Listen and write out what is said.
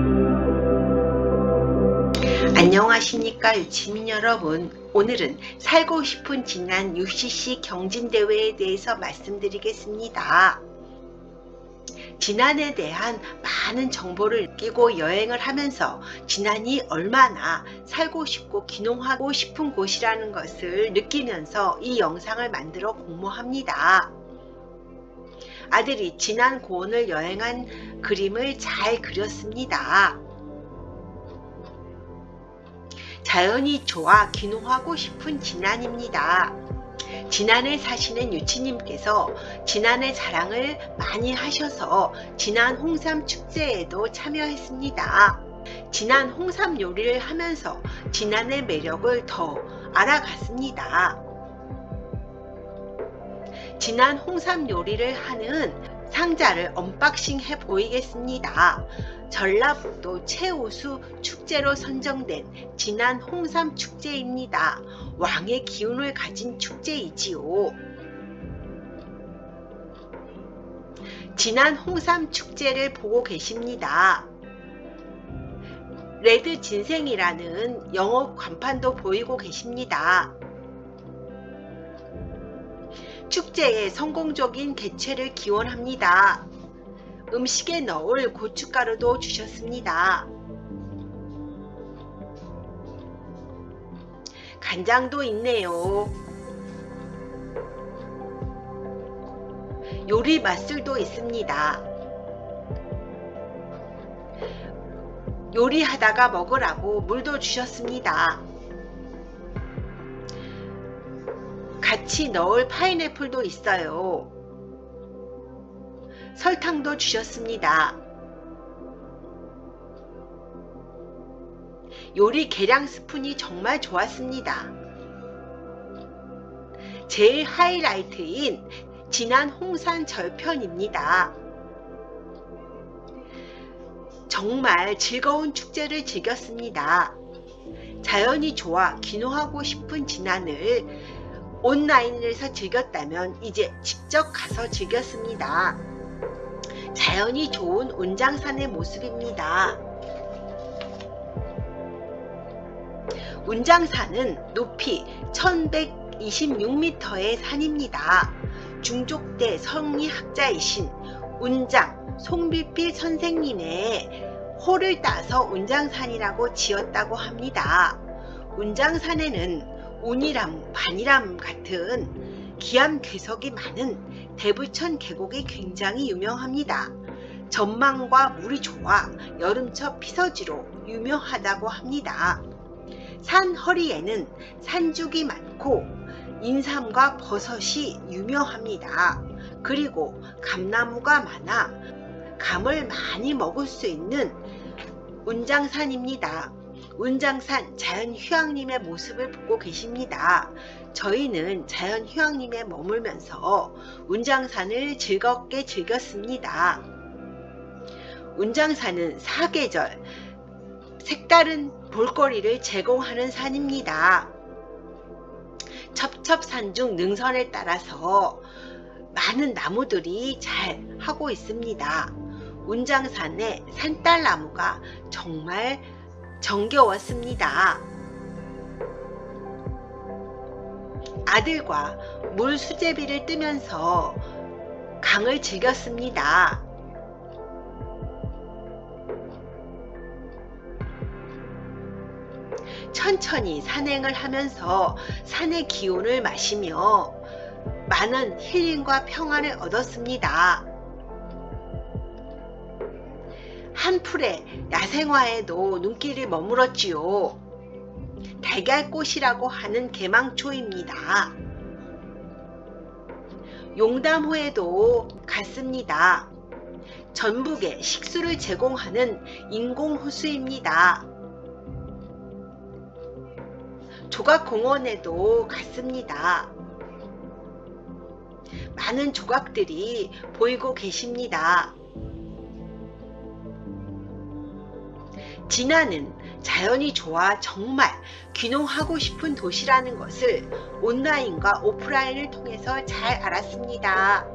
안녕하십니까 유치민 여러분. 오늘은 살고 싶은 지난 UCC 경진대회에 대해서 말씀드리겠습니다. 진안에 대한 많은 정보를 느끼고 여행을 하면서 진안이 얼마나 살고 싶고 귀농하고 싶은 곳이라는 것을 느끼면서 이 영상을 만들어 공모합니다. 아들이 진안 고원을 여행한 그림을 잘 그렸습니다. 자연이 좋아 귀농하고 싶은 진안입니다. 진안에 사시는 유치님께서 진안의 자랑을 많이 하셔서 진안 홍삼 축제에도 참여했습니다. 진안 홍삼 요리를 하면서 진안의 매력을 더 알아갔습니다. 진안 홍삼 요리를 하는 상자를 언박싱 해 보이겠습니다. 전라북도 최우수 축제로 선정된 진안 홍삼 축제입니다. 왕의 기운을 가진 축제이지요. 진안 홍삼 축제를 보고 계십니다. 레드 진생이라는 영어 간판도 보이고 계십니다. 축제의 성공적인 개최를 기원합니다. 음식에 넣을 고춧가루도 주셨습니다. 간장도 있네요. 요리 맛술도 있습니다. 요리하다가 먹으라고 물도 주셨습니다. 같이 넣을 파인애플도 있어요. 설탕도 주셨습니다. 요리 계량 스푼이 정말 좋았습니다. 제일 하이라이트인 진안 홍삼 절편입니다. 정말 즐거운 축제를 즐겼습니다. 자연이 좋아 귀농하고 싶은 진안을 온라인에서 즐겼다면 이제 직접 가서 즐겼습니다. 자연이 좋은 운장산의 모습입니다. 운장산은 높이 1126m의 산입니다. 중족대 성리학자이신 운장 송필필 선생님의 호를 따서 운장산이라고 지었다고 합니다. 운장산에는 운이람, 반이람 같은 기암 괴석이 많은 대부천 계곡이 굉장히 유명합니다. 전망과 물이 좋아 여름철 피서지로 유명하다고 합니다. 산 허리에는 산죽이 많고 인삼과 버섯이 유명합니다. 그리고 감나무가 많아 감을 많이 먹을 수 있는 운장산입니다. 운장산 자연휴양림의 모습을 보고 계십니다. 저희는 자연휴양림에 머물면서 운장산을 즐겁게 즐겼습니다. 운장산은 사계절 색다른 볼거리를 제공하는 산입니다. 첩첩산중 능선에 따라서 많은 나무들이 잘 하고 있습니다. 운장산의 산딸나무가 정말 정겨웠습니다. 아들과 물 수제비를 뜨면서 강을 즐겼습니다. 천천히 산행을 하면서 산의 기운을 마시며 많은 힐링과 평안을 얻었습니다. 한풀의 야생화에도 눈길이 머물었지요. 달걀꽃이라고 하는 개망초입니다. 용담호에도 갔습니다. 전북에 식수를 제공하는 인공호수입니다. 조각공원에도 갔습니다. 많은 조각들이 보이고 계십니다. 진안은 자연이 좋아 정말 귀농하고 싶은 도시라는 것을 온라인과 오프라인을 통해서 잘 알았습니다.